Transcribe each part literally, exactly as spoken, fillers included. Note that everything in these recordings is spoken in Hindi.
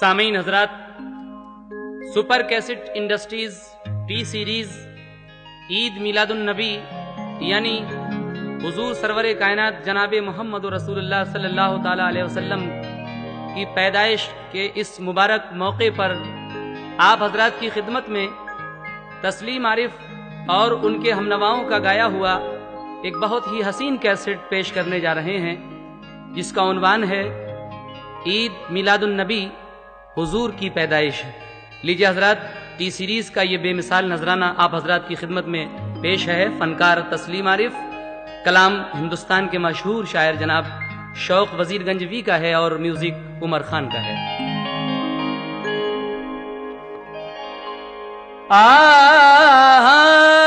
सामीन हजरात, super cassette industries T series Eid Milad-un Nabi यानी हुजूर सरवरे कायनात जनाबे मोहम्मद रसूलुल्लाह सल्लल्लाहु ताला अलैहि वसल्लम की पैदाइश के इस मुबारक मौके पर आप हजरात की खिदमत में तस्लीम आरिफ और उनके हमनवाओं का गाया हुआ एक बहुत ही हसीन कैसेट पेश करने जा रहे हैं, जिसका उन्वान है ईद मिलादुन नबी, हुजूर की पैदाइश। लीजिए हजरात, टी सीरीज का ये बेमिसाल नजराना आप हजरात की खिदमत में पेश है। फनकार तस्लीम आरिफ, कलाम हिंदुस्तान के मशहूर शायर जनाब शौक वजीरगंजवी का है और म्यूजिक उमर खान का है। आ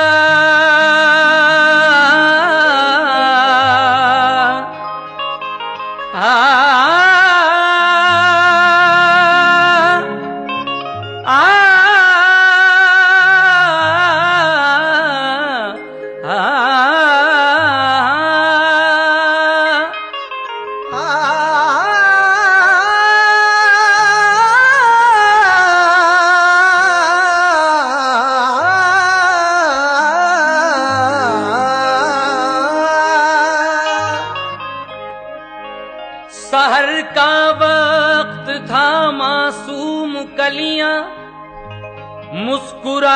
सहर का वक्त था, मासूम कलियां मुस्कुराती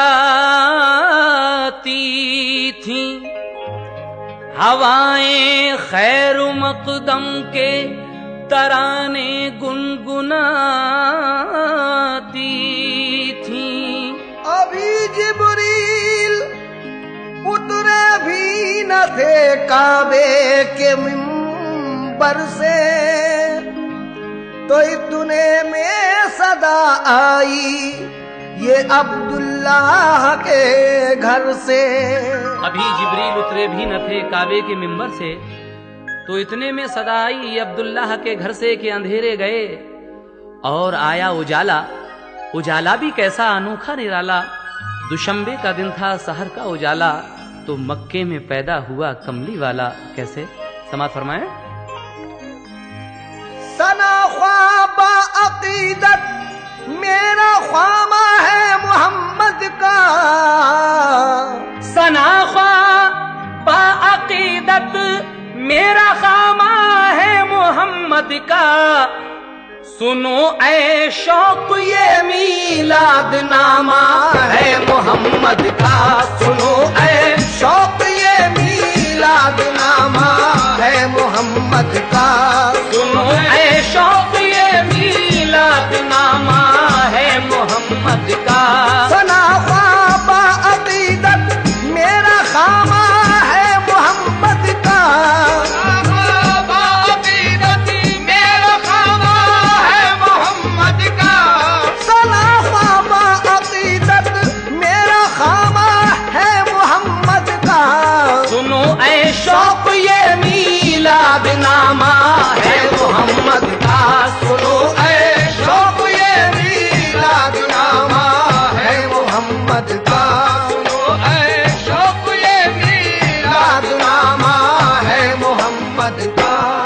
थीं, हवाएं खैर मकदम के तराने गुनगुनाती थीं। अभी जिब्रील उतरे भी न थे काबे के मिंबर से, तो इतने में सदा आई ये अब्दुल्लाह के घर से। अभी जिब्रील उतरे भी न थे काबे के मिंबर से, तो इतने में सदा आई ये अब्दुल्लाह के घर से कि अंधेरे गए और आया उजाला। उजाला भी कैसा अनोखा निराला, दुशंबे का दिन था, सहर का उजाला, तो मक्के में पैदा हुआ कमली वाला। कैसे समात फरमाए। सना ख्वाबा अकीदत मेरा ख्वामा है मोहम्मद का, सना ख्वाबा अकीदत मेरा ख्वामा है मोहम्मद का, सुनो ऐ शौक ये मीलाद नामा है मोहम्मद का, सुनो ऐ शौक ये मीलाद नामा है मोहम्मद का, सुनो ऐ शौक ये मीलाद नामा है मोहम्मद का। सना ख्वाबा अकीदत मेरा खामा है मोहम्मद का, ख्वाबा अकीदत मेरा खामा है मोहम्मद का, सना ख्वाबा अकीदत मेरा खामा है मोहम्मद का, सुनो ऐ शौक ये मीलाद नामा है मोहम्मद का, सुनो ऐ शौक ये मीलाद नामा है मोहम्मद का, सुनो ऐ शौक ये मीलाद नामा है मोहम्मद का।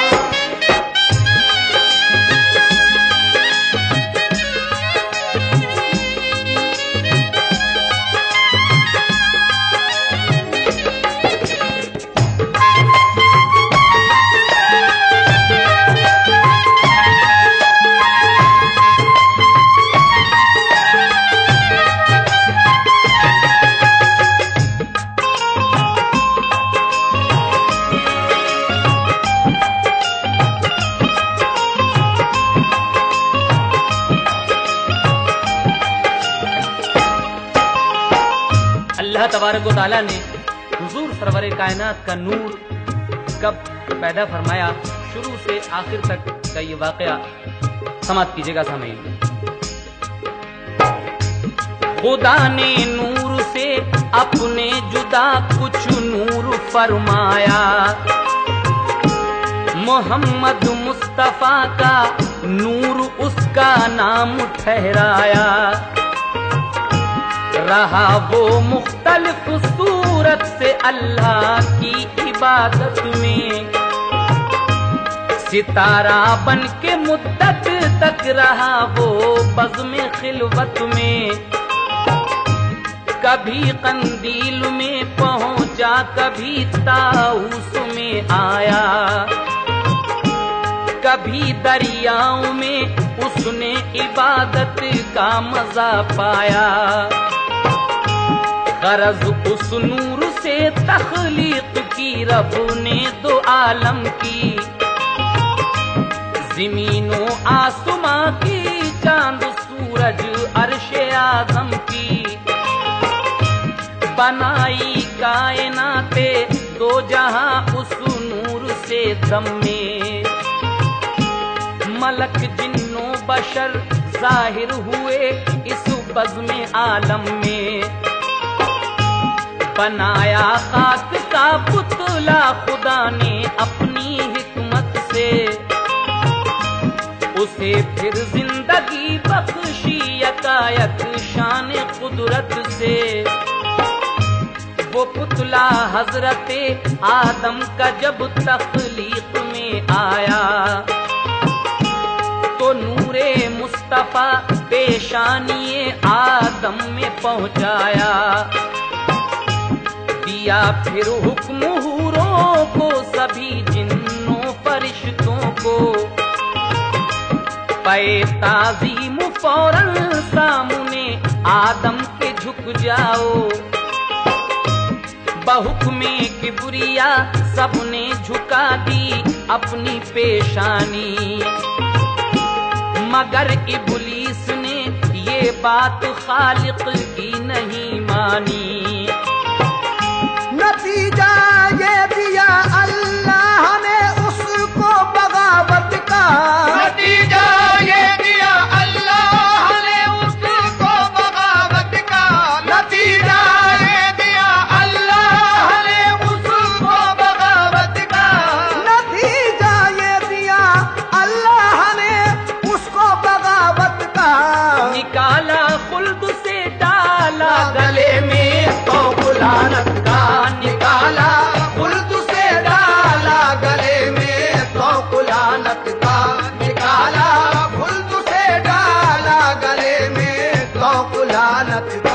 अल्लाह तबारक व तआला ने हुजूर सरवरे कायनात का नूर कब पैदा फरमाया, शुरू से आखिर तक का ये वाकया समाप्त कीजिएगा सामईन। खुदा ने नूर से अपने जुदा कुछ नूर फरमाया, मोहम्मद मुस्तफा का नूर उसका नाम ठहराया, रहा वो मुख्तलिफ सूरत से अल्लाह की इबादत में, सितारा बन के मुद्दत तक रहा वो बज़्म खिलवत में, कभी कंदील में पहुंचा कभी ताऊस में आया, कभी दरियाओं में उसने इबादत का मजा पाया। गरज उस नूर से तख्लीक की रब ने दो आलम की, ज़मीनों आसमां की, चांद सूरज अर्शे आज़म की, बनाई कायनाते दो जहां उस नूर से दम में। मलक जिन्नो बशर जाहिर हुए इस बज़्म आलम में, बनाया खाक का पुतला खुदा ने अपनी हिकमत से, उसे फिर जिंदगी बख्शी यकायक शान कुदरत से। वो पुतला हजरते आदम का जब तख्लीक में आया, तो नूरे मुस्तफा पेशानिए आदम में पहुंचाया, दिया फिर हुक्म हूरों को सभी जिन्नों फरिश्तों को, पे ताज़ीम फौरन सामने आदम के झुक जाओ, बहुक्मे किबरिया सबने झुका दी अपनी पेशानी, मगर इब्लीस ने ये बात खालिक की नहीं मानी। नतीजा ये दिया अल्लाह ने उसको बगावत का, नतीजा ये दिया अल्लाह ने उसको बगावत का, नतीजा ये दिया अल्लाह ने उसको बगावत का, नतीजा ये दिया अल्लाह ने उसको बगावत का। निकाला खुल्द से डाला गले में तो गुलानत का, निकाला खुल्द से डाला गले में तो गुलानत का, निकाला खुल्द से डाला गले में तो गुलानत का।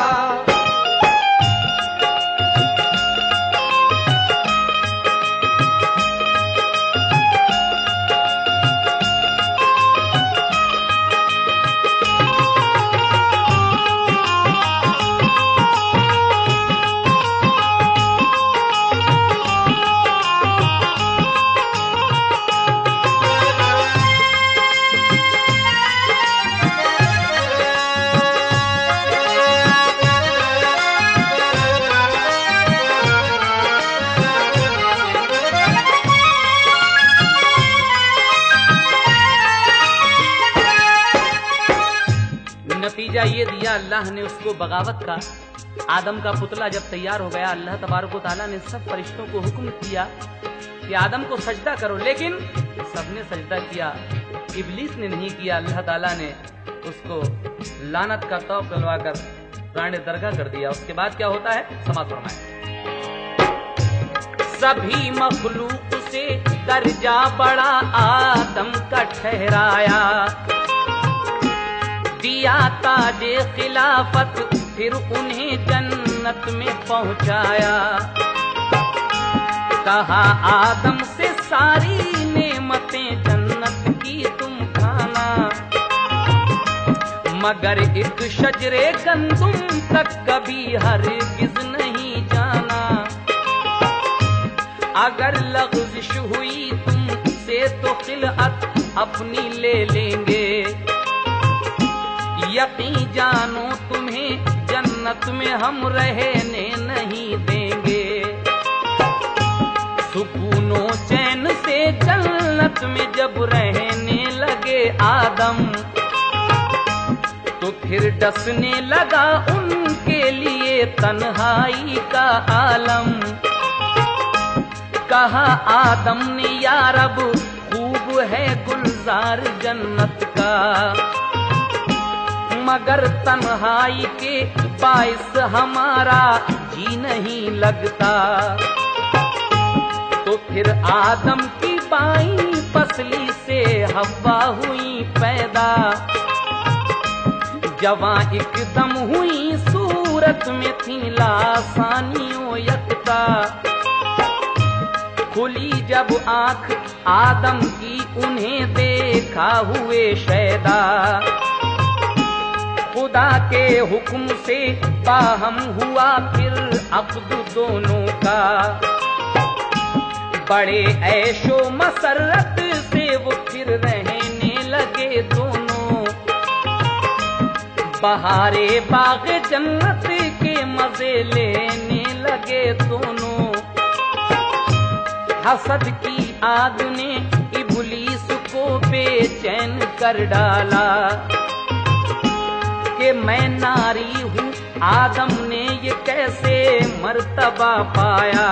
नतीजा ये दिया अल्लाह ने उसको बगावत का। आदम का पुतला जब तैयार हो गया, अल्लाह तबारक व तआला ने सब फरिश्तों को हुक्म किया कि आदम को सजदा करो, लेकिन सबने सजदा किया, इब्लीस ने नहीं किया। अल्लाह ताला ने उसको लानत का तौक डलवाकर प्राण दरगाह कर दिया। उसके बाद क्या होता है, समाज फरमाए। सभी मखलूक से दर्जा बड़ा आदम का ठहराया, दिया ताजे खिलाफत फिर उन्हें जन्नत में पहुंचाया। कहा आदम से सारी नेमतें जन्नत की तुम खाना, मगर एक शजरे गंदुम तक कभी हरगिज नहीं जाना। अगर लग़्ज़िश हुई तुमसे तो खिलअत अपनी ले लेंगे, यकीन जानो तुम्हें जन्नत में हम रहने नहीं देंगे। सुकूनो चैन से जन्नत में जब रहने लगे आदम, तो फिर डसने लगा उनके लिए तन्हाई का आलम। कहा आदम ने या रब खूब है गुलजार जन्नत का, मगर तन्हाई के बाइस हमारा जी नहीं लगता। तो फिर आदम की पाई पसली से हवा हुई पैदा। जवां एकदम हुई सूरत में थी लासानियों यकता। खुली जब आंख आदम की उन्हें देखा हुए शैदा। खुदा के हुक्म से बाहम हुआ फिर अब्द दोनों का। बड़े ऐशो मसरत से वो फिर रहने लगे दोनों। बहारे बाग जन्नत के मजे लेने लगे दोनों। हसद की आग ने इब्लीस को बेचैन कर डाला कि मैं नारी हूँ, आदम ने ये कैसे मर्तबा पाया।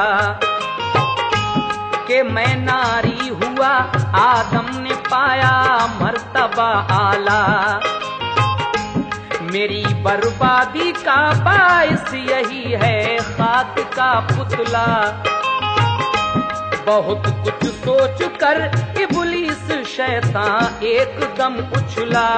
कि मैं नारी हुआ, आदम ने पाया मर्तबा आला। मेरी बर्बादी का बाइस यही है खाक का पुतला। बहुत कुछ सोच कर इब्लीस शैतान एकदम उछला।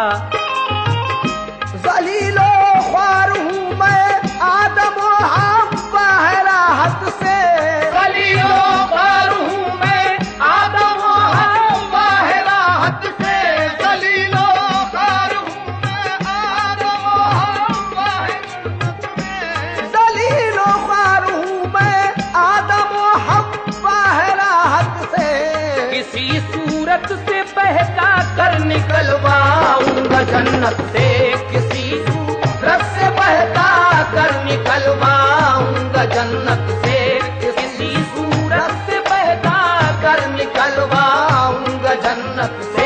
जलीलो ख्वार हूँ मैं आदम और हव्वा है राहत से। जलीलो ख्वार हूँ मैं आदम और हव्वा है राहत से। जलीलो ख्वार हूँ मैं आदम और हव्वा है राहत से। जलीलो ख्वार हूँ मैं आदम और हव्वा है राहत से। किसी सूरत से बहका कर निकलवाऊंगा जन्नत से। किसी सूरत से बहका कर निकलवाऊंगा जन्नत से। किसी सूरत से बहका कर निकलवाऊंगा जन्नत से।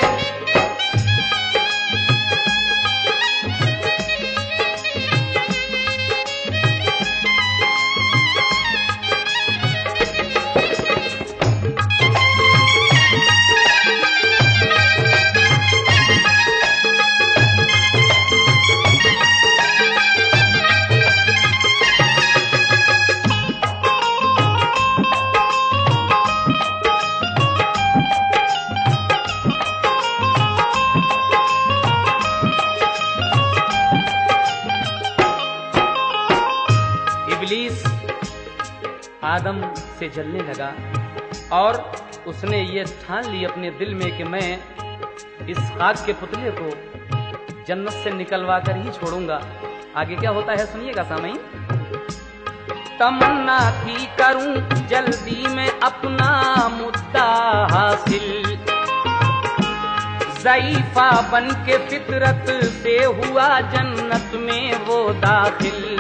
इब्लीस आदम से जलने लगा और उसने ये ठान ली अपने दिल में कि मैं इस खाक के पुतले को जन्नत से निकलवा कर ही छोड़ूंगा। आगे क्या होता है सुनिएगा सामईन। तमन्ना थी करूं जल्दी में अपना मुद्दा हासिल। ज़ईफा बन के फितरत से हुआ जन्नत में वो दाखिल।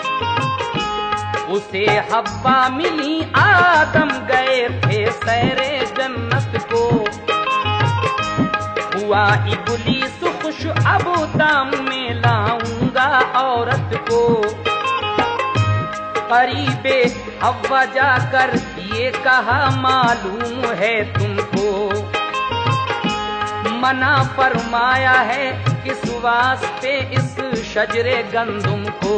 उसे हव्वा मिली आदम गए थे सैरे जन्नत को। हुआ इब्लीस खुश अब दाम में लाऊंगा औरत को। करीबे हव्वा जाकर ये कहा मालूम है तुमको। मना फरमाया है किस वास्ते इस शजरे गंदुम को।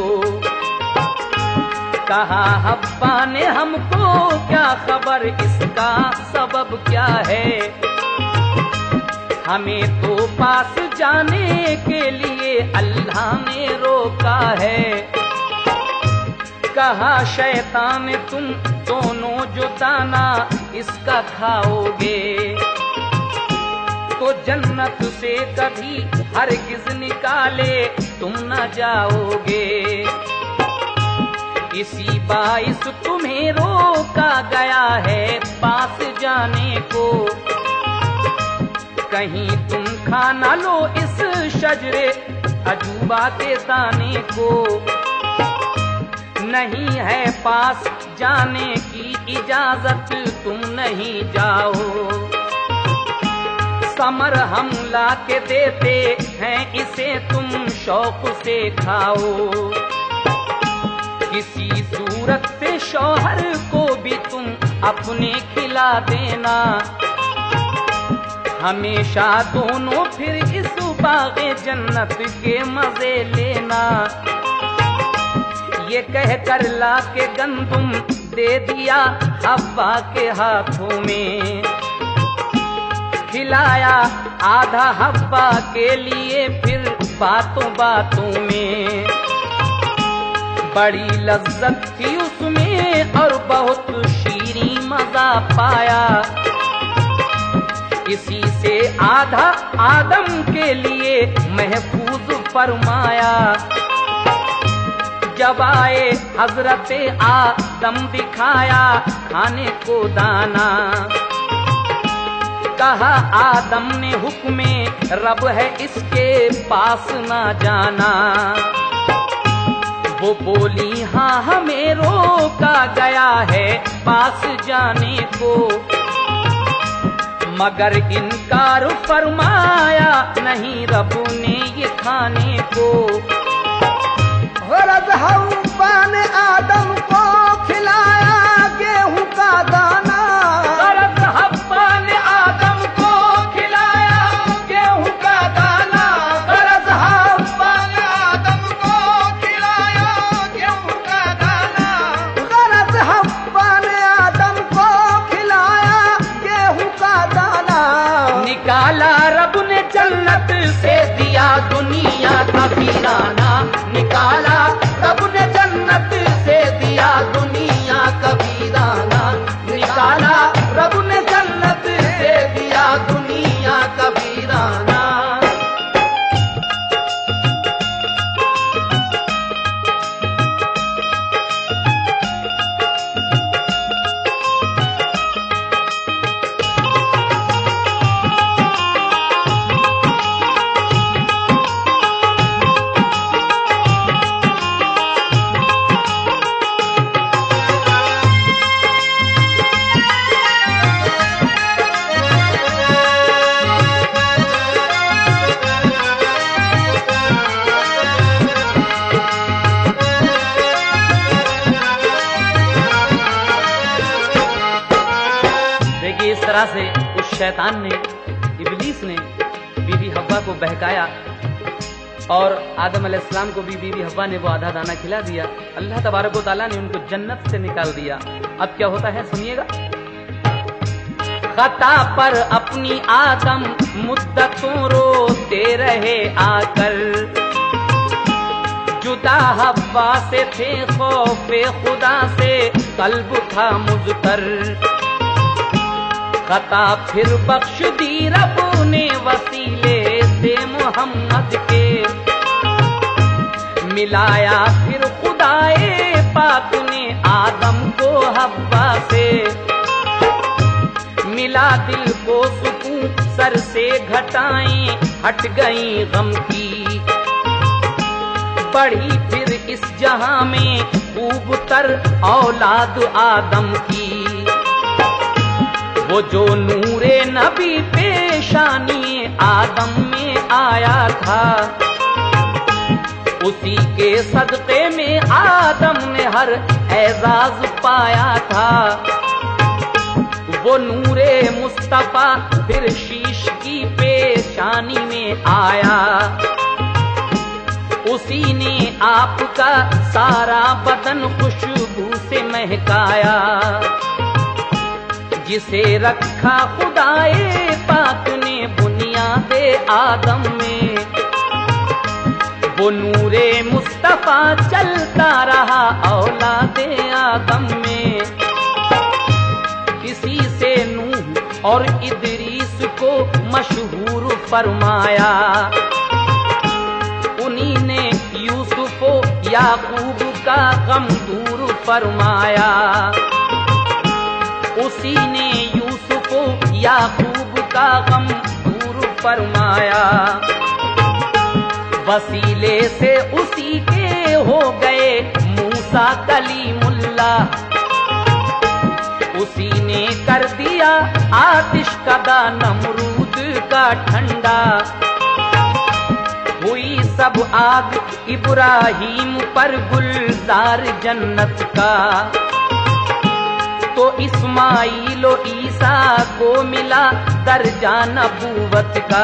कहा हव्वा ने हमको क्या खबर इसका सबब क्या है। हमें तो पास जाने के लिए अल्लाह ने रोका है। कहा शैतान तुम दोनों जो दाना इसका खाओगे तो जन्नत से कभी हरगिज निकाले तुम न जाओगे। इसी बाइस तुम्हें रोका गया है पास जाने को। कहीं तुम खा ना लो इस शजरे अजूबा के दाने को। नहीं है पास जाने की इजाजत तुम नहीं जाओ। समर हम ला के देते हैं इसे तुम शौक से खाओ। किसी सूरत से शौहर को भी तुम अपने खिला देना। हमेशा दोनों फिर इस बाग़े जन्नत के मजे लेना। ये कह कर ला के गंदुम दे दिया हव्वा के हाथों में। खिलाया आधा हब्बा के लिए, फिर बातों बातों में बड़ी लज्जत थी उसमें और बहुत शीरी मजा पाया। इसी से आधा आदम के लिए महफूज फरमाया। जब आए हजरत आदम दिखाया खाने को दाना, कहा आदम ने हुक्मे रब है इसके पास ना जाना। वो बोली हाँ हमें रोका गया है पास जाने को, मगर इनकार फरमाया नहीं रब ने ये खाने को। गरज हव्वा ने आदम को खिलाया गेहूं का दाना, गरज हव्वा ने आदम को खिलाया गेहूं का दाना, गरज हव्वा ने आदम को खिलाया गेहूं का दाना, गरज हव्वा ने आदम को खिलाया गेहूं का दाना। निकाला रब ने जन्नत से दिया दुनिया का वीराना, निकाला रब ने जन्नत से दिया दुनिया का वीराना, निकाला रब ने जन्नत से दिया दुनिया का वीराना। इस तरह से उस शैतान ने, इब्लीस ने बीबी हव्वा को बहकाया और आदम अलैहिस्सलाम को भी बीबी हव्वा ने वो आधा दाना खिला दिया। अल्लाह तबारक व तआला ने उनको जन्नत से निकाल दिया। अब क्या होता है सुनिएगा। खता पर अपनी आदम मुद्दतों रोते रहे आकर, जुदा हव्वा से थे खौफे खुदा से कल्ब था मुज़तर। खता फिर बख्श दी रब ने वसीले से मोहम्मद के, मिलाया फिर खुदाए पाक ने आदम को हव्वा से। मिला दिल को सुकून सर से घटाएं हट गई गम की, बढ़ी फिर इस जहां में खूब तर औलाद आदम की। वो जो नूरे नबी पेशानी आदम में आया था, उसी के सदक़े में आदम ने हर एजाज पाया था। वो नूरे मुस्तफा फिर शीश की पेशानी में आया, उसी ने आपका सारा बदन खुशबू से महकाया। जिसे रखा खुदाए पाक ने बुनियादे आदम में, वो नूरे मुस्तफा चलता रहा औलादे आदम में। इसी से नूह और इदरीस को मशहूर फरमाया, उन्हीं ने यूसुफ याकूब का गम दूर फरमाया। उसी ने यूसुफ याकूब का गम दूर फरमाया। वसीले से उसी के हो गए मूसा कलीमुल्लाह, उसी ने कर दिया आतिश कदा नमरूद का ठंडा। हुई सब आग इब्राहीम पर गुलजार जन्नत का, तो इस्माइल व ईसा को मिला दर्जा नबूवत का।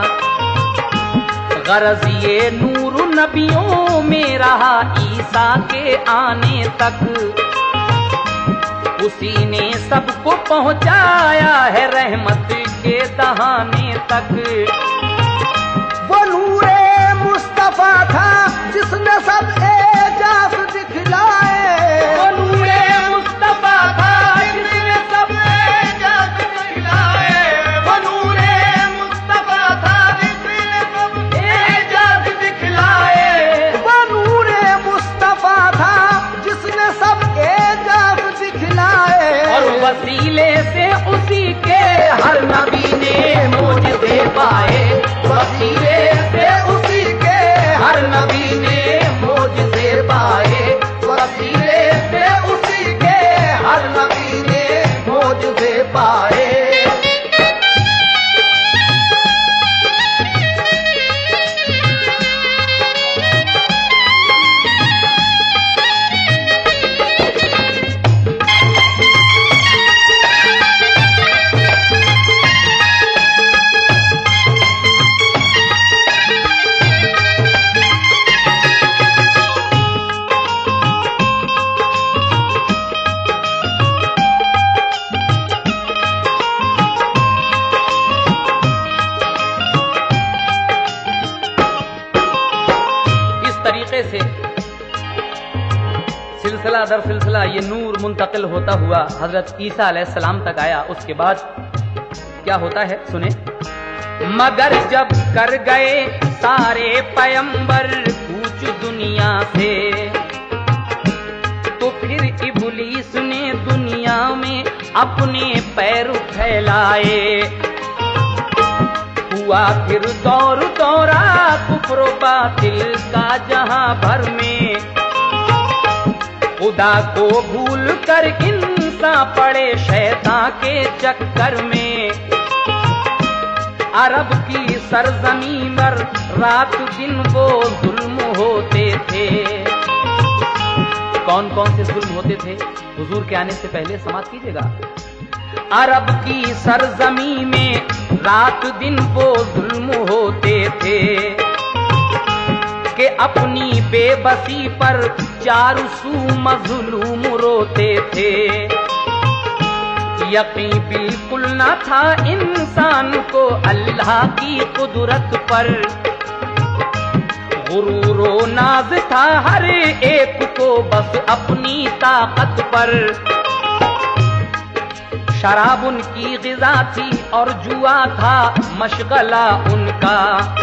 गरज ये नूर नबियों में रहा ईसा के आने तक, उसी ने सबको पहुंचाया है रहमत के दहाने तक। वो नूरे मुस्तफा था जिसने सब एजाज दिखलाए। वो नूरे मुस्तफा था जिसने सब एजाज दिखलाए। वो नूरे मुस्तफा था जिसने सब एजाज दिखलाए। वो नूरे मुस्तफा था जिसने सब एजाज दिखलाए। और वसीले से उसी के हर नबी ने मोजज़े पाए। वसीले से उसी के हर नबी ने मोजज़े पाए। वसीले से उसी के हर नबी ने मोजज़े पाए। से सिलसिला दर सिलसिला ये नूर मुंतकिल होता हुआ हजरत ईसा अलैहिस्सलाम तक आया। उसके बाद क्या होता है सुने। मगर जब कर गए सारे पैगंबर कूच दुनिया से, तो फिर इब्लीस ने दुनिया में अपने पैर फैलाए। हुआ फिर दौर दौरा कुफ्र बातिल का जहां भर में। खुदा को भूल कर इंसान पड़े शैतान के चक्कर में। अरब की सरजमीन पर रात दिन वो जुल्म होते थे। कौन कौन से जुल्म होते थे हुजूर के आने से पहले समाप्त कीजिएगा। अरब की सरजमी में रात दिन वो जुल्म होते थे कि अपनी बेबसी पर चारों सू मजलूम रोते थे। यकीन बिल्कुल न था इंसान को अल्लाह की कुदरत पर। गुरूरो नाज था हर एक को बस अपनी ताकत पर। शराब उनकी ग़िज़ा थी और जुआ था मशगला उनका।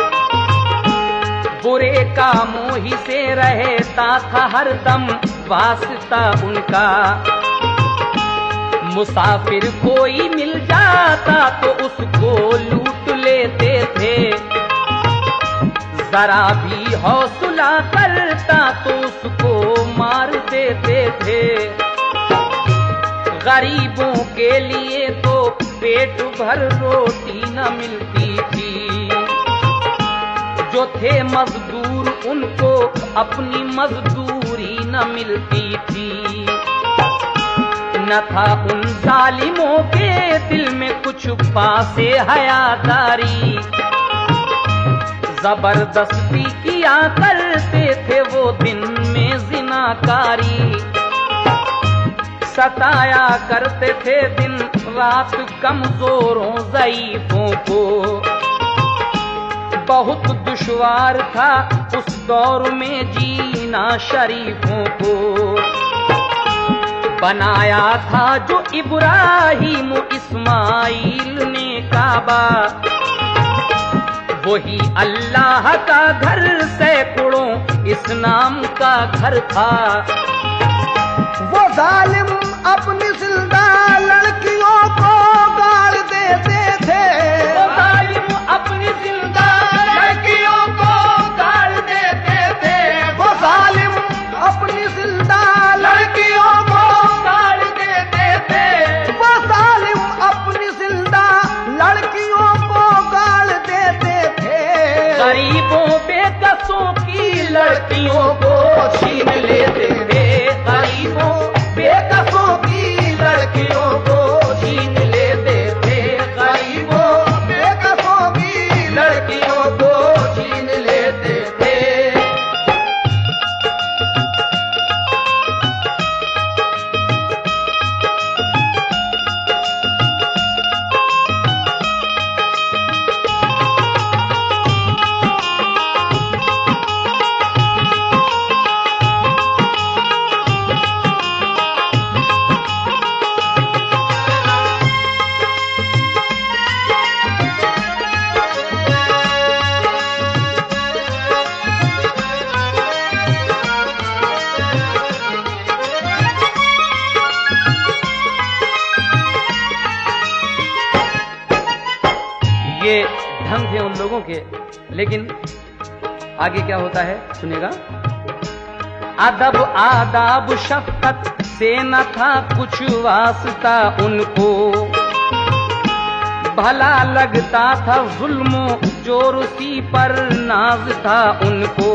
बुरे कामों ही से रहता था हर दम वास्ता उनका। मुसाफिर कोई मिल जाता तो उसको लूट लेते थे। जरा भी हौसला करता तो उसको मार देते थे। गरीबों के लिए तो पेट भर रोटी न मिलती थी। जो थे मजदूर उनको अपनी मजदूरी न मिलती थी। न था उन जालिमों के दिल में कुछ पासे हयादारी। जबरदस्ती किया करते थे वो दिन में जिनाकारी। सताया करते थे दिन रात कमजोरों ज़ईफों को। बहुत दुश्वार था उस दौर में जीना शरीफों को। बनाया था जो इब्राहिम इस्माइल ने काबा। वही अल्लाह का घर सैकड़ों इस्लाम का घर था। वो जालिम अपनी जिंदा लड़कियों को गाड़ देते थे। वो जालिम अपनी जिंदा लड़कियों को गाड़ देते थे। वो जालिम अपनी जिंदा लड़कियों को गाड़ देते थे। वो जालिम अपनी जिंदा लड़कियों को गाड़ देते थे। गरीबों बेकसों की लड़कियों को छीन लेते थे। गरीबों बेकसों की लड़कियों ये ढंग थे उन लोगों के। लेकिन आगे क्या होता है सुनिएगा। अदब आदाब शफकत से न था कुछ वास्ता उनको, भला लगता था जुल्मो जोर उसी पर नाज था उनको।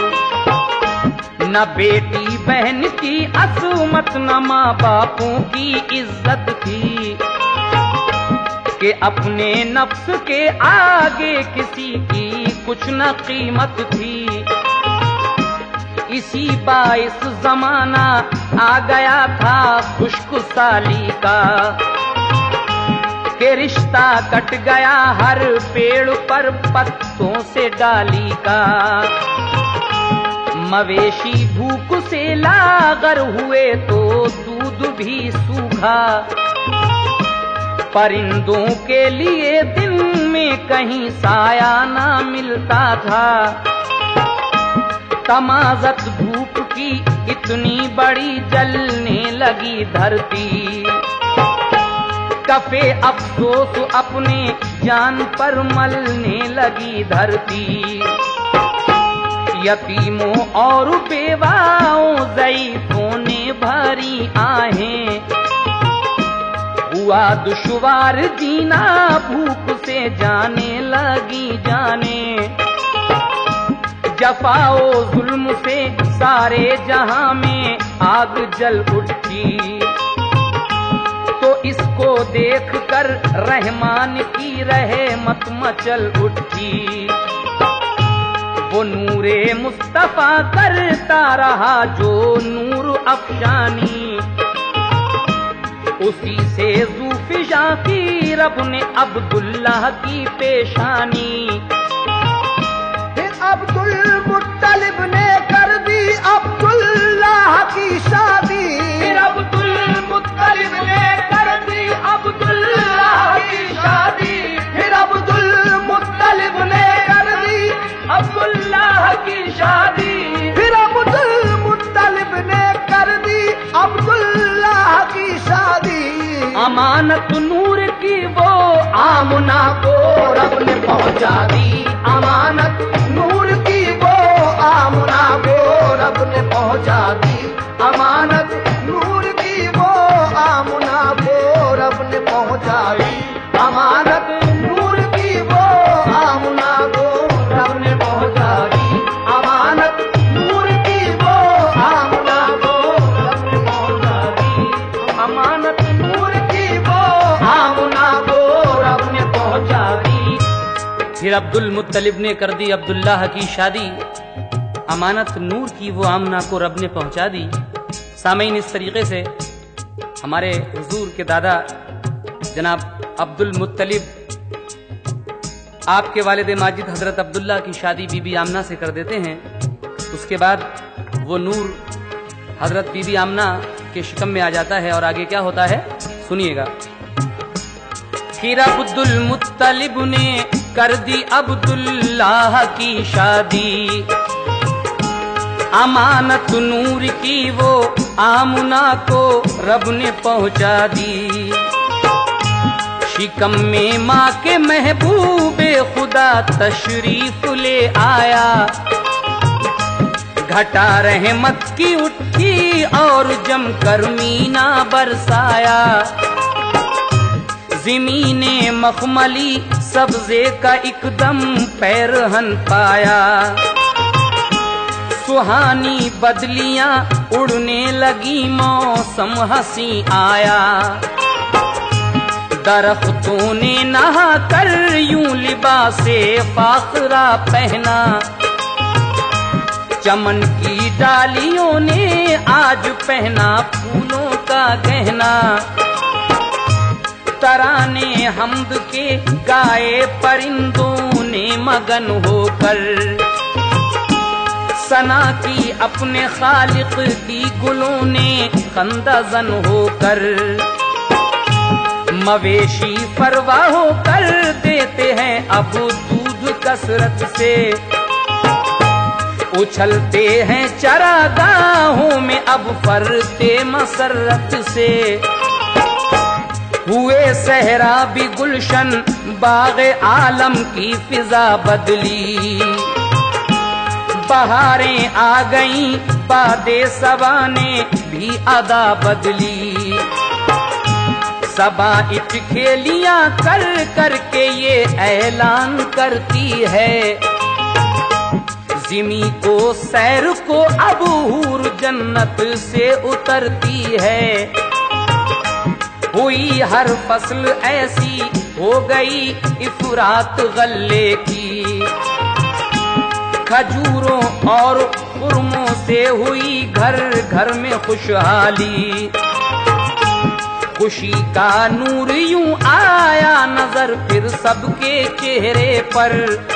न बेटी बहन की असमत न माँ बापों की इज्जत थी, कि अपने नफ्स के आगे किसी की कुछ न कीमत थी। इसी बाइस जमाना आ गया था खुशखुशाली का, के रिश्ता कट गया हर पेड़ पर पत्तों से डाली का। मवेशी भूख से लागर हुए तो दूध भी सूखा, परिंदों के लिए दिन में कहीं साया ना मिलता था। तमाज़त धूप की इतनी बड़ी जलने लगी धरती, कफे अफसोस अपने जान पर मलने लगी धरती। यतीमों और बेवाओं ज़ईफ़ों ने भरी आहें, हुआ दुश्वार जीना भूख से जाने लगी जाने। जफाओ जुल्म से सारे जहां में आग जल उठी, तो इसको देखकर रहमान की रहमत मचल उठी। वो नूरे मुस्तफा करता रहा जो नूर अफशानी, उसी से ज़ूफ़िजा की रब ने अब्दुल्लाह की पेशानी। फिर अब्दुल मुत्तलिब ने कर दी अब्दुल्लाह की शादी, फिर अब्दुल मुत्तलिब ने कर दी अब्दुल्लाह की शादी, फिर अब्दुल मुत्तलिब ने कर दी अब्दुल्लाह की शादी, फिर अब्दुल मुत्तलिब ने कर दी अब्दुल्लाह की शादी। अमानत नूर की वो आमना को रब ने पहुंचा दी, अमानत नूर की वो आमना को रब ने पहुंचा दी। अमानत नूर की वो आमना को रब ने पहुंचा दी। अमानत नूर की वो आमना को रब ने पहुंचा दी। अमानत नूर की वो आमना को रब ने पहुंचा दी। अमानत नूर की वो आमना को रब ने पहुंचा दी। फिर अब्दुल मुत्तलिब ने कर दी अब्दुल्लाह की शादी, अमानत नूर की वो आमना को रब ने पहुंचा दी। सामीन, इस तरीके से हमारे हुजूर के दादा जनाब अब्दुल मुत्तलिब आपके वालिद माजिद हजरत अब्दुल्ला की शादी बीबी आमना से कर देते हैं। उसके बाद वो नूर हजरत बीबी आमना के शिकम में आ जाता है और आगे क्या होता है सुनिएगा। फिर अब्दुल मुत्तलिब ने कर दी अब्दुल्लाह की शादी, अमानत नूर की वो आमना को रब ने पहुंचा दी। शिकम में माँ के महबूबे खुदा तशरीफ ले आया, घटा रहमत की उठी और जमकर मीना बरसाया। ज़मीने मखमली सब्ज़े का एकदम पैरहन पाया, सुहानी बदलियां उड़ने लगी मौसम हंसी आया। दरख्तों ने नहा कर यूं लिबासे फाखरा पहना, चमन की डालियों ने आज पहना फूलों का गहना। तराने हम्द के गाए परिंदों ने मगन होकर, सना की अपने खालिक की गुलों ने खंदाजन होकर। मवेशी परवाह होकर देते हैं अब दूध कसरत से, उछलते हैं चरागाहों में अब फरते मसरत से। हुए सहरा भी गुलशन, बाग आलम की फिजा बदली। बहारें आ गईं, बादे सबा ने भी अदा बदली। सबा इट खेलियां कर करके ये ऐलान करती है, जिमी को सैर को अब हूर जन्नत से उतरती है। हुई हर फसल ऐसी, हो गई इफरात गल्ले की। खजूरों और खुरमों से हुई घर घर में खुशहाली। खुशी का नूर यूं आया नजर फिर सबके चेहरे पर।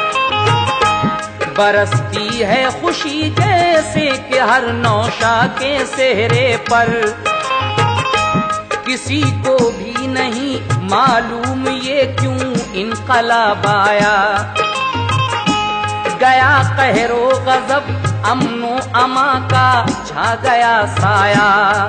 बरसती है खुशी जैसे कि हर नौशा के सेहरे पर। किसी को भी नहीं मालूम ये क्यों इनकलाब आया। गया कहरो गजब, अमनो अमा का छा गया साया।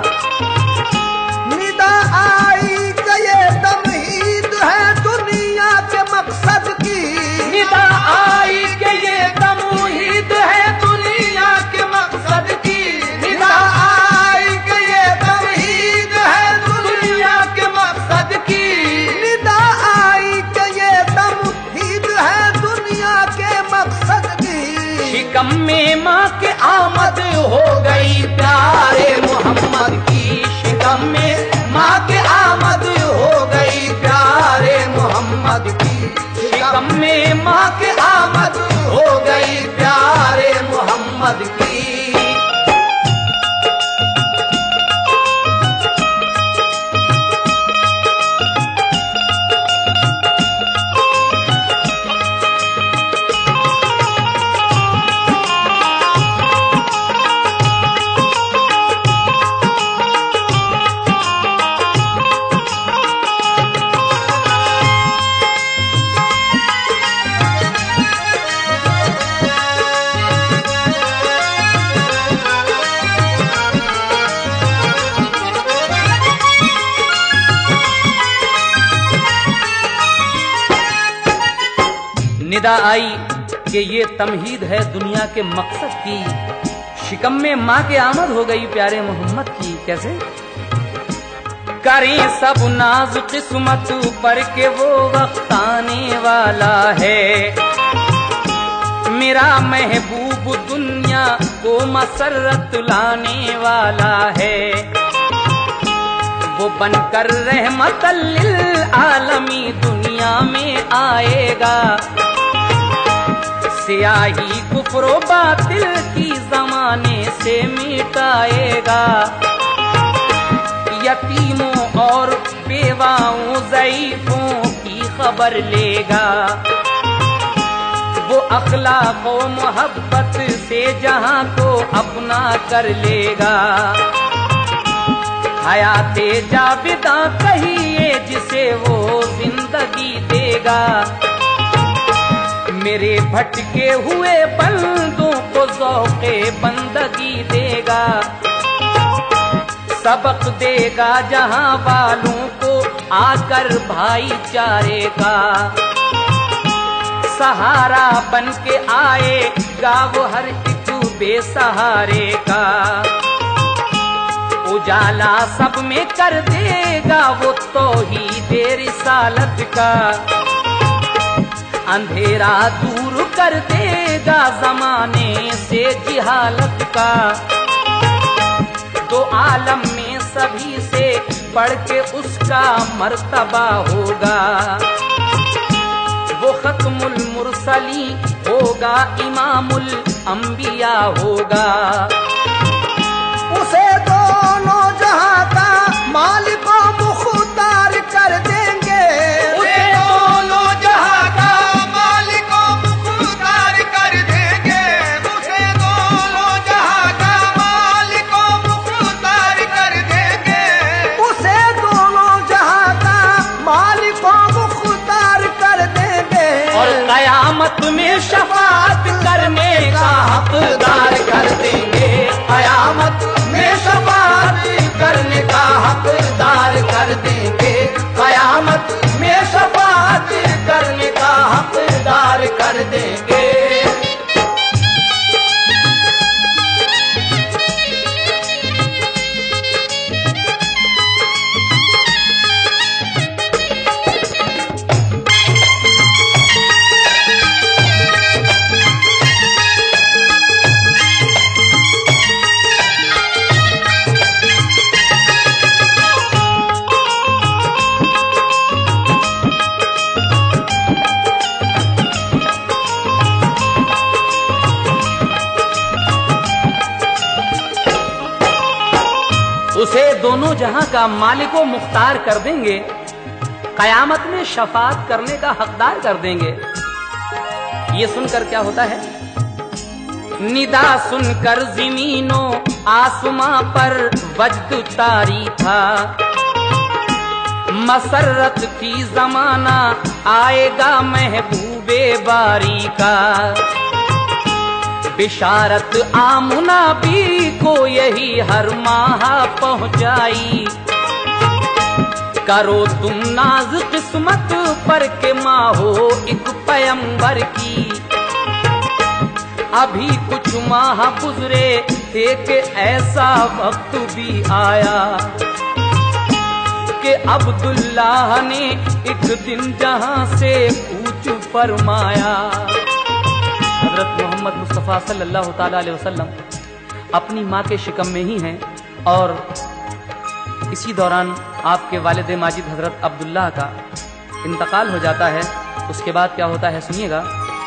निदा आई कि ये तमहीद है दुनिया के मकसद की। निदा आई कि ये तमहीद है दुनिया के मकसद की। निदा आई कि ये तमहीद है दुनिया के मकसद की। निदा आई कि ये तमहीद है दुनिया के मकसद की। शिकम में माँ के आमद हो गई प्यारे मोहम्मद की। शिकम में माँ के आमद हो गई प्यारे मोहम्मद की। शिकम में माँ के आमद हो गई प्यारे मोहम्मद की। निदा आई कि ये तमहीद है दुनिया के मकसद की। शिकम में माँ के आमद हो गई प्यारे मोहम्मद की। कैसे करें सब नाज किस्मत पर के वो वक्त आने वाला है। मेरा महबूब दुनिया को मसरत लाने वाला है। वो बनकर रहमतल लिल आलमी दुनिया में आएगा। सियाही कुफ्रो बातिल की जमाने से मिटाएगा। यतीमों और बेवाओं ज़ईफों की खबर लेगा। वो अखलाक व मोहब्बत से जहां को अपना कर लेगा। हयाते जाविदा कहिए जिसे वो जिंदगी देगा। मेरे भटके हुए बंदों को ज़ौक़े बंदगी देगा। सबक देगा जहां वालों को आकर भाईचारे का। सहारा बन के आएगा वो हर एक बेसहारे का। उजाला सब में कर देगा वो तौहीद रिसालत का। अंधेरा दूर कर देगा जमाने से जिहालत का। तो आलम में सभी से बढ़ के उसका मर्तबा होगा। वो खत्मुल मुरसली होगा, इमामुल अंबिया होगा। उसे दोनों जहां का मालिक व मुख्तार कर देंगे। उसे दोनों जहां का मालिक व मुख्तार कर देंगे। उसे दोनों जहां का मालिक व मुख्तार कर देंगे। उसे दोनों जहां का मालिक व मुख्तार कर देंगे। और कयामत में शफाअत करने का हकदार कर देंगे। कयामत में शफाअत करने का हकदार कर देंगे। दोनों जहां का मालिक व मुख्तार कर देंगे, कयामत में शफात करने का हकदार कर देंगे। ये सुनकर क्या होता है? निदा सुनकर जमीनों आसमां पर वजद तारी था, मसरत थी जमाना आएगा महबूबे बारी का। बिशारत आमुना भी को यही हर माह पहुंचाई, करो तुम नाज किस्मत पर के माँ हो एक पैगंबर की। अभी कुछ माह गुजरे थे कि ऐसा वक्त भी आया कि अब्दुल्लाह ने एक दिन जहां से पूछ फरमाया। हजरत मोहम्मद मुस्तफ़ा सल्लल्लाहु ताला अलैहि वसल्लम अपनी माँ के शिकम में ही हैं और इसी दौरान आपके वालिद माजिद हजरत अब्दुल्लाह का इंतकाल हो जाता है। उसके बाद क्या होता है सुनिएगा।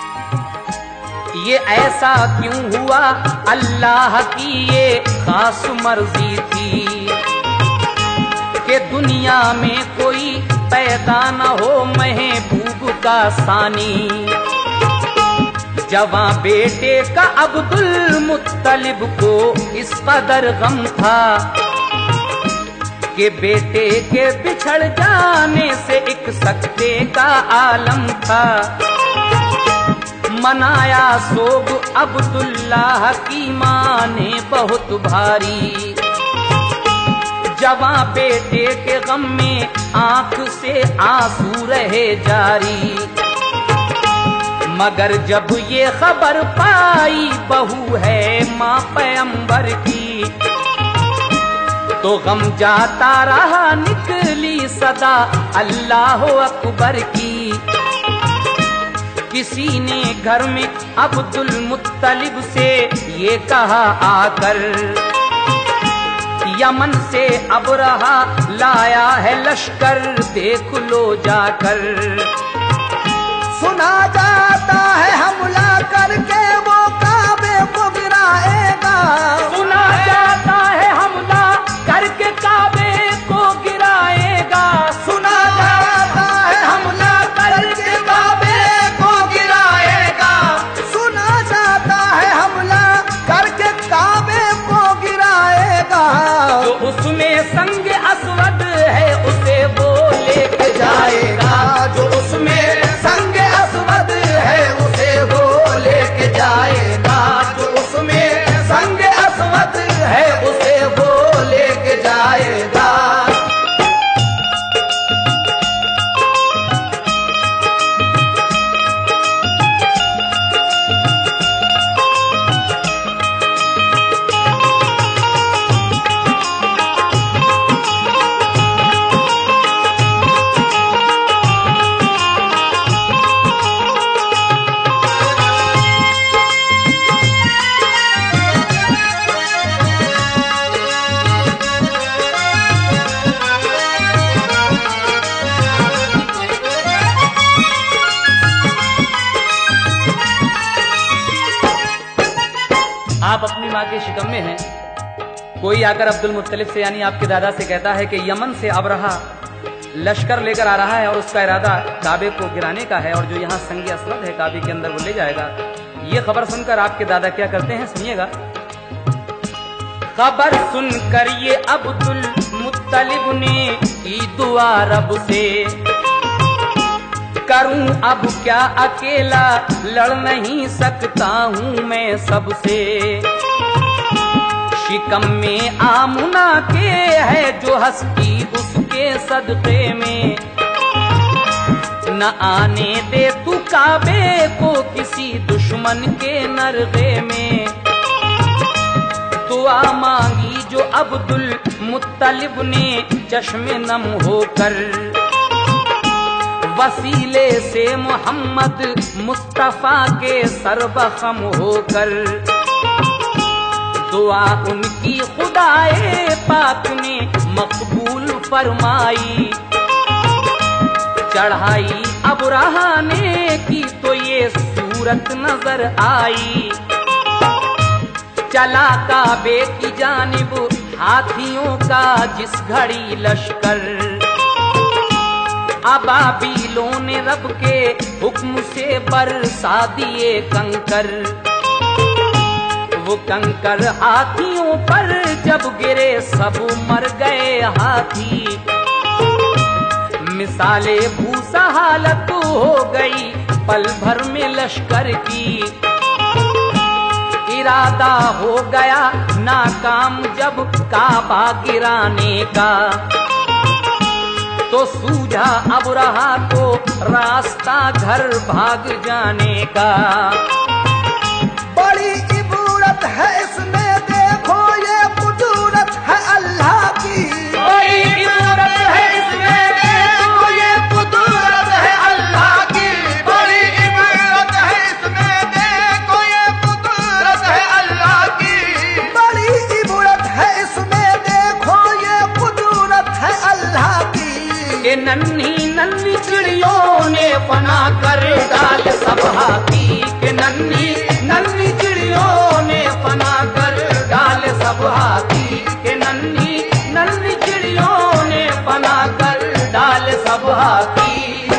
ये ऐसा क्यों हुआ, अल्लाह की ये खास मर्जी थी कि दुनिया में कोई पैदा न हो महबूब का सानी। जवां बेटे का अब्दुल मुत्तलिब को इस कदर गम था कि बेटे के बिछड़ जाने से एक सकते का आलम था। मनाया सोग अब्दुल्लाह की माँ ने बहुत भारी, जवां बेटे के गम में आंख से आंसू रहे जारी। मगर जब ये खबर पाई बहू है माँ पैगंबर की, तो गम जाता रहा निकली सदा अल्लाह अकबर की। किसी ने घर में अब्दुल मुत्तलिब से ये कहा आकर, यमन से अबरहा लाया है लश्कर देख लो जाकर। सुना जाता है हमला करके वो काबे को गिराएगा, सुना जाता है हमला करके काबे को गिराएगा। सुना जाता है हमला करके काबे को गिराएगा, सुना जाता है हमला करके काबे को गिराएगा। जो उसमें संग असवद है उसे वो लेके जाएगा, जो उसमें संग असवद है उसे वो लेके जाएगा, जो उसमें संग असवद है उसे वो लेके जाएगा। आप अपनी माँ के शिकम में हैं, कोई आकर अब्दुल मुत्तलिब से यानी आपके दादा से कहता है कि यमन से अबरहा लश्कर लेकर आ रहा है और उसका इरादा काबे को गिराने का है और जो यहाँ संग असवद है काबे के अंदर वो ले जाएगा। ये खबर सुनकर आपके दादा क्या करते हैं सुनिएगा। खबर सुनकर ये अब्दुल मुत्तलिब ने की दुआ रब से, करूं अब क्या अकेला लड़ नहीं सकता हूं मैं सबसे। शिकम में आमुना के है जो हस्ती उसके सदक़े में, न आने दे तू काबे को किसी दुश्मन के नरगे में। दुआ मांगी जो अब्दुल मुत्तलिब ने चश्मे नम होकर, वसीले से मोहम्मद मुस्तफा के सरबखम होकर। दुआ उनकी खुदाए पाक ने मकबूल फरमाई, चढ़ाई अबरहा ने की तो ये सूरत नजर आई। चला काबे की जानिब हाथियों का जिस घड़ी लश्कर, अबाबीलों ने रब के हुक्म से बरसा दिए कंकर। वो कंकर हाथियों पर जब गिरे सब मर गए हाथी। मिसाले भूसा हालत हो गई पल भर में लश्कर की। इरादा हो गया नाकाम जब काबा गिराने का, तो सूझा अबरहा को रास्ता घर भाग जाने का। बड़ी इबूरत है इसमें देखो ये कुदरत है अल्लाह की। बड़ी इबूरत है इसमें देखो ये कुदरत है अल्लाह की। बड़ी इबूरत है इसमें देखो ये कुदरत है अल्लाह की। बड़ी इबूरत है इसमें देखो ये कुदरत है अल्लाह की। ये नन्ही नन्ही चिड़ियों ने फना कर डाल सब हाथी। के नन्ही नन्ही चिड़ियों ने फना कर डाल सब हाथी। के नन्ही नन्ही चिड़ियों ने फना कर डाल सब हाथी।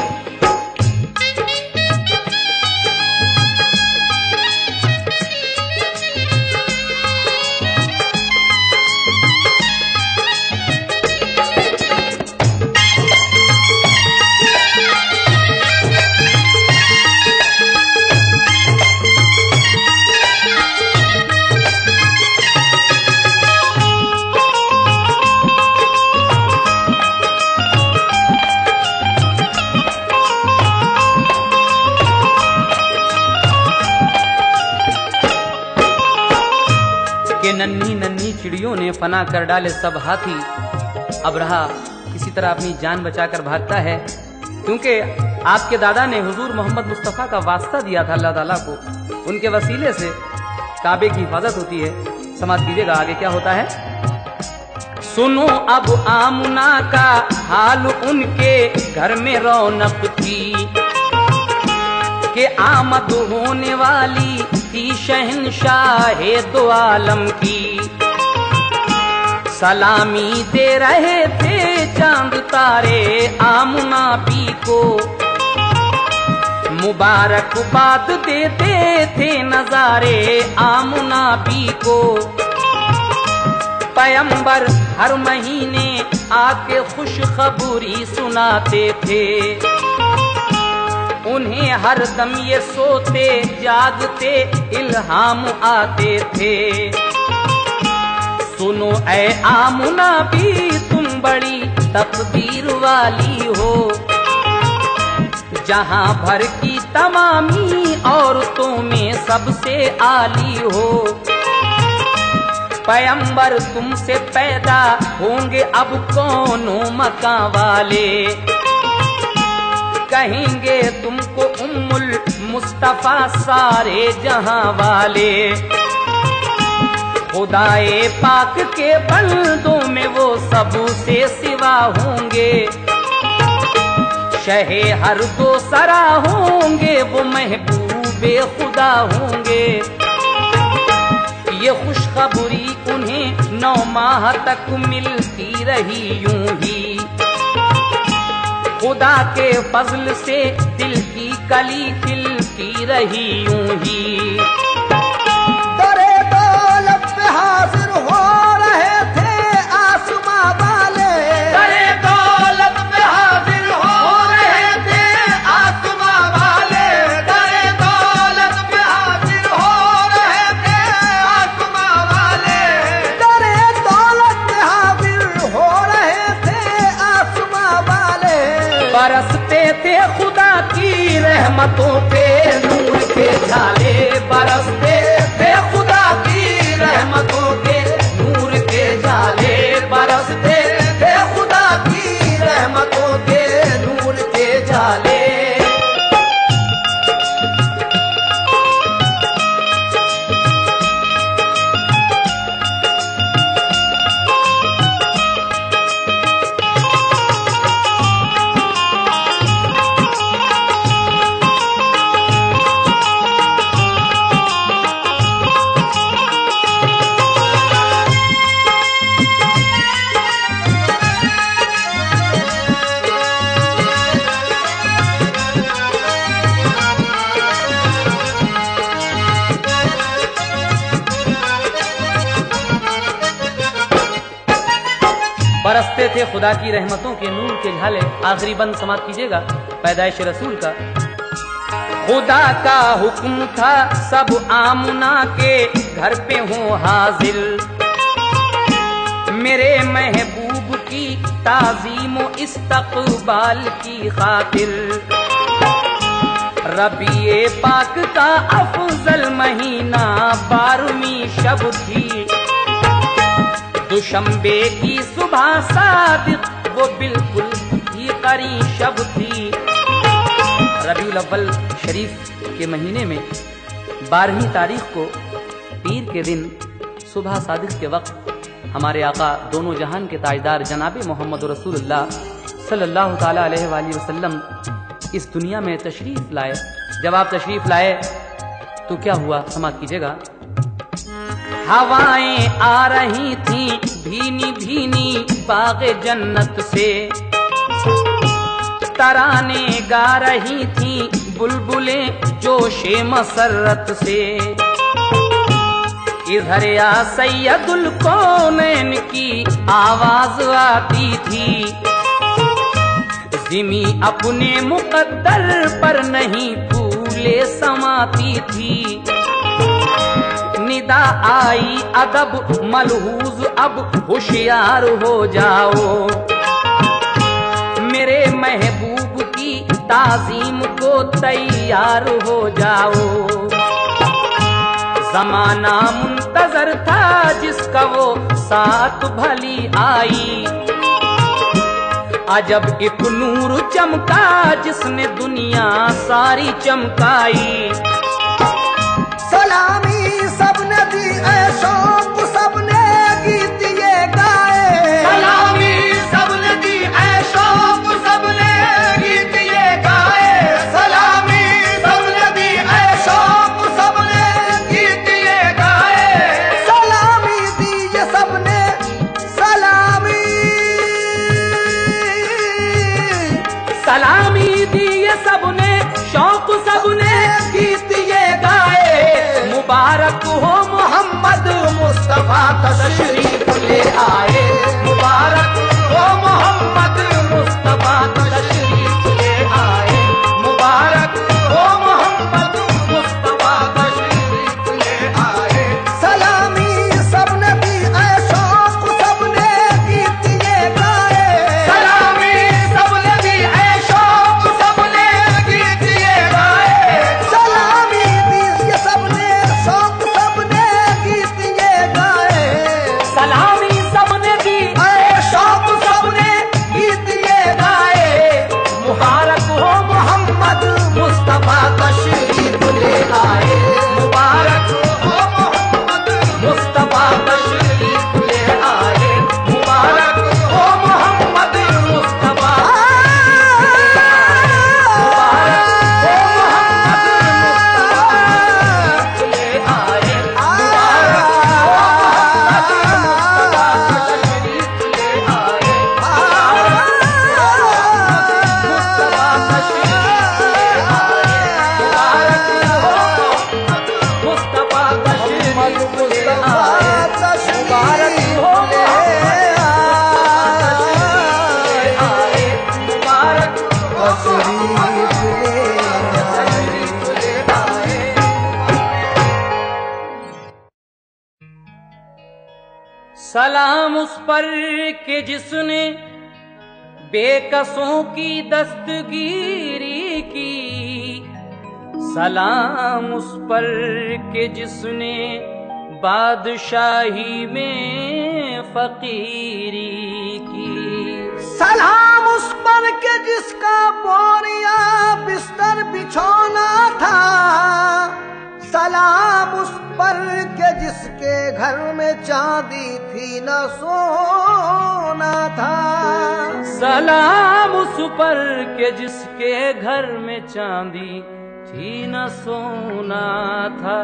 नन्ही नन्ही चिड़ियों ने फना कर डाले सब हाथी। अबरहा किसी तरह अपनी जान बचाकर भागता है, क्योंकि आपके दादा ने हुजूर मोहम्मद मुस्तफ़ा का वास्ता दिया था अल्लाह ताला को। उनके वसीले से काबे की हिफाजत होती है। समाज कीजिएगा आगे क्या होता है। सुनो अब आमुना का हाल, उनके घर में रौनक थी कि आमद होने वाली थी शहंशाहे दो आलम की। सलामी दे रहे थे चांद तारे आमुना पी को। मुबारकबाद देते थे नजारे आमुना पी को। पैगंबर हर महीने आके खुशखबरी सुनाते थे। उन्हें हर दम ये सोते जागते इल्हाम आते थे। सुनो ऐ आमुना भी तुम बड़ी तकदीर वाली हो। जहां भर की तमामी औरतों में सबसे आली हो। पैगंबर तुमसे पैदा होंगे अब कौनो मकां वाले। कहेंगे तुमको उम्मुल मुस्तफा सारे जहां वाले। खुदाए पाक के बंदों में वो सबसे सिवा होंगे। शहे हर दो सरा होंगे वो महबूबे खुदा होंगे। ये खुशखबरी उन्हें नौ माह तक मिलती रही यूं ही। खुदा के फजल से दिल की कली खिलती रही यूं ही। दरे दौलत पे हाजिर हो रहे थे आसमां वाले। दरे दौलत पे हाजिर हो रहे थे आसमां वाले। दरे दौलत पे हाजिर हो रहे थे आसमां वाले। दरे दौलत पे हाजिर हो रहे थे आसमां वाले। बरसते थे खुदा की रहमतों के नूर के झाले। बरसते थे खुदा की रहमतों के नूर के झाले। बरसते थे खुदा की रहमतों के नूर के झाले। खुदा की रहमतों के नूर के झाले। आखिरी बंद समाप्त कीजिएगा पैदाइश रसूल का। खुदा का हुक्म था सब आमना के घर पे हो हाजिर, मेरे महबूब की ताज़ीम व इस्तक़बाल की खातिर। रबीए पाक का अफजल महीना बारहवीं शब थी, दुशंबे की सुबह सादिक वो बिल्कुल ही करी शब थी। रबीउल अव्वल शरीफ के महीने में बारहवीं तारीख को पीर के दिन सुबह सादिक के वक्त हमारे आका दोनों जहान के ताजदार जनाबे मोहम्मद रसूलुल्लाह सल्लल्लाहु ताला अलैहि वसल्लम इस दुनिया में तशरीफ लाए। जब आप तशरीफ लाए तो क्या हुआ समाप्त कीजिएगा। हवाएं आ रही थी भीनी भीनी बाग़े जन्नत से, तराने गा रही थी बुलबुलें जोशे मसरत से। इधर या सैयदुल कौनैन की आवाज आती थी, जिमी अपने मुकद्दर पर नहीं फूले समाती थी। निदा आई अदब मलहूज अब होशियार हो जाओ, मेरे महबूब की ताज़ीम को तैयार हो जाओ। ज़माना मुंतज़र था जिसका वो साथ भली आई, अजब एक नूर चमका जिसने दुनिया सारी चमकाई। सलामी सबने दी ऐशों सबने गीत ये गाए, सलामी सबने दी ऐशों सबने गीत ये गाए, सलामी सबने दी ऐशों सबने गीत ये गाए। सलामी दी ये सबने, सलामी सलामी दी ये सबने, शौक सबने गीत ये गाए। मुबारक हो मोहम्मद मुस्तफा तशरीफ ले आए, मुबारक हो मोहम्मद मुस्तफा तशरीफ ले आए। मुबारक हो मोहम्मद मुस्तफा तशरीफ ले आए। सलामी सबने दी ऐशों सबने गीत ये गाए, सलामी सबने दी ऐशों सबने गीत ये गाए। सलामी दी ये सबने शौक सबने गीत ये गाए, सलामी सबने दी शौक सबने गीत ये गाए। मुबारक हो मोहम्मद मुस्तफा तशरीफ ले आए, मुबारक हो मोहम्मद मुस्तफा तशरीफ ले आए। मुबारक हो मोहम्मद मुस्तफा, सलाम उस पर के जिसने बेकसों की दस्तगीरी की, सलाम उस पर के जिसने बादशाही में फकीरी की। सलाम उस पर के जिसका बोरिया बिस्तर बिछौना था, सलाम उस पर के जिसके घर में चांदी थी न सोना था। सलाम उस पर के जिसके घर में चांदी थी न सोना था।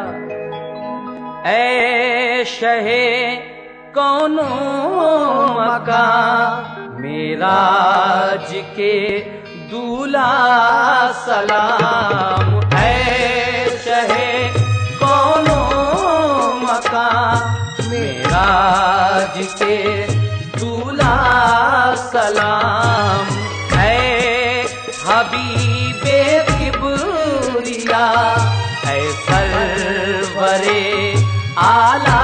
ऐ शहे कौनो मका मेराज के दूल्हा सलाम। ऐ शहे कौनो मका मेराज के दूल्हा सलाम। ऐ हबीबे किबरिया, ऐ सरवरे आला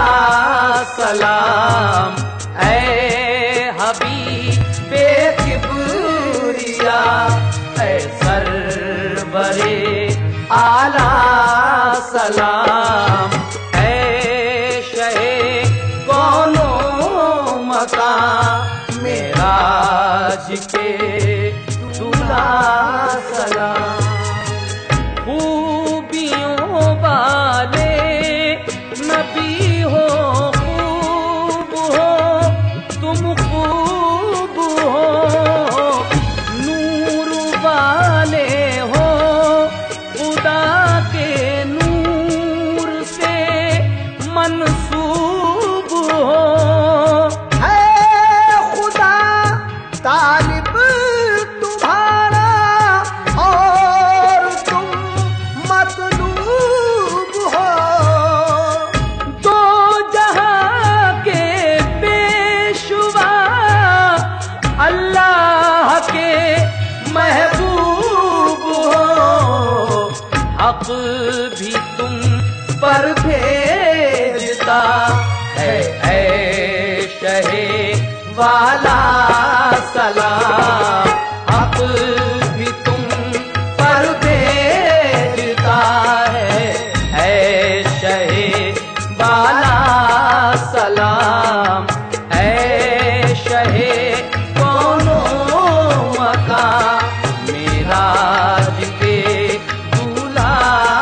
सलाम। ऐ हबीबे किबरिया, ऐ सरवरे आला सलाम। ऐ शहे कौनो मकान मेराज के दूल्हा सलाम। खूबियों वाले नबी हो, खूब हो तुम, खूब हो नूर वाले हो, खुदा के नूर से मंसूब हो। है खुदा तालिब तुम्हारा और तुम मतलूब हो। दो जहां के पेशवा अल्लाह के महबूब हो। हक भी तुम पर भेजता है, ऐ शहे वाला सलाम। हक भी तुम पर भेजता है, ऐ शहे वाला सलाम। ऐ शहे कौनो मकान मेराज के दूल्हा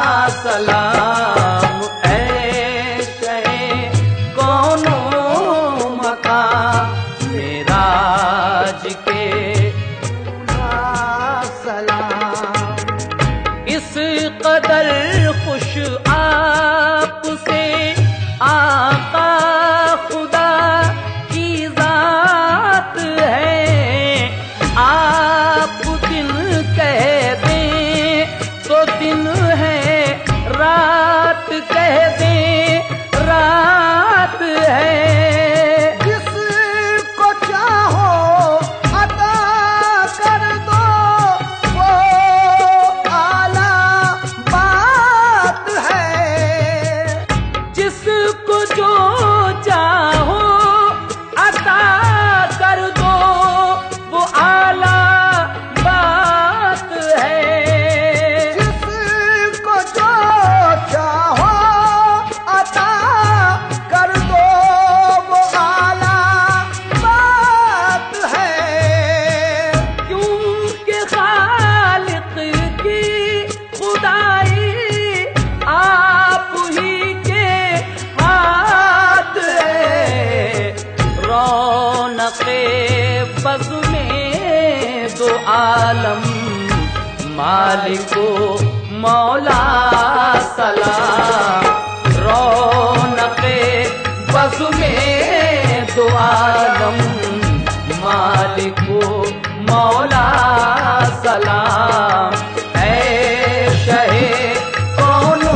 सलाम। ऐ शहे कौनो मकान मेराज के दूल्हा सलाम। इस कदर खुश आपसे आका खुदा की जात है। आप दिन कह दें तो दिन है, रात कह दें रात है। जिसको चाहो अता कर दो, वो आला बात है। जिसको जो चाहो अता कर दो, वो आला बात है। जिसको जो चाहो अता कर दो, वो आला बात है। क्योंकि खालिक की खुदाई आप ही के हाथ है। रौनक़े बज़ में दो आलम मालिको मौला सलाम। रौनक़े बज़ में दो आलम मालिको मौला सलाम। ऐ शहे कौनो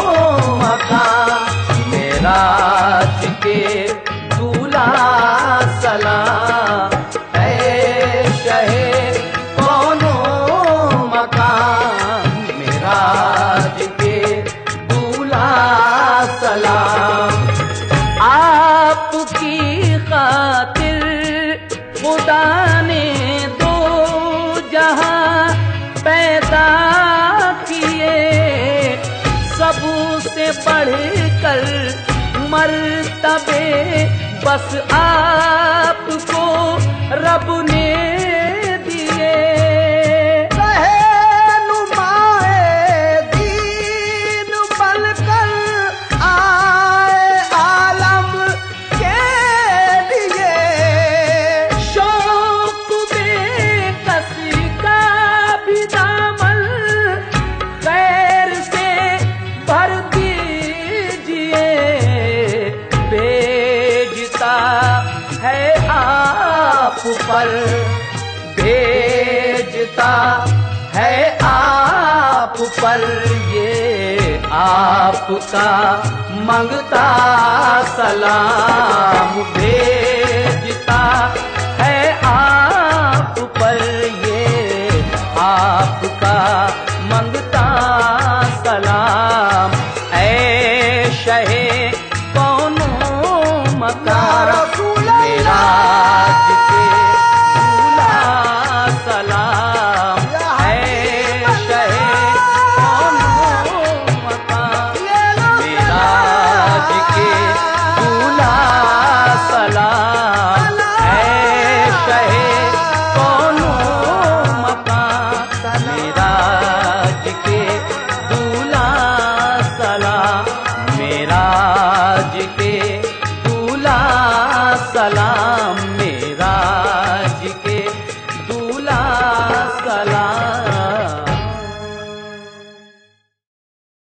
मकान मेराज के दूल्हा सलाम। ऐ शहे कौनो मकान मेराज के दूल्हा सलाम। आपकी खातिर खुदा ने दो जहां पैदा किए। सबसे बढ़कर मर्तबे बस आपको रब ने दिए। रहनुमाए दीन बनकर आए आलम के लिए। शौक बेकस का भी दामन खैर से भर दीजिए। भेजता है आप पर, भेजता है आप पर ये आपका मंगता सलाम। भेजता है आप आपका मंगता सलाम। ऐ शहे कौनो मकान मेराज के दूल्हा सलाम। ऐ शहे कौनो मकान मेराज के दूल्हा सलाम। ऐ शहे कौनो मकान मेराज के दूल्हा सलाम। मेराज के दूल्हा सलाम मेरा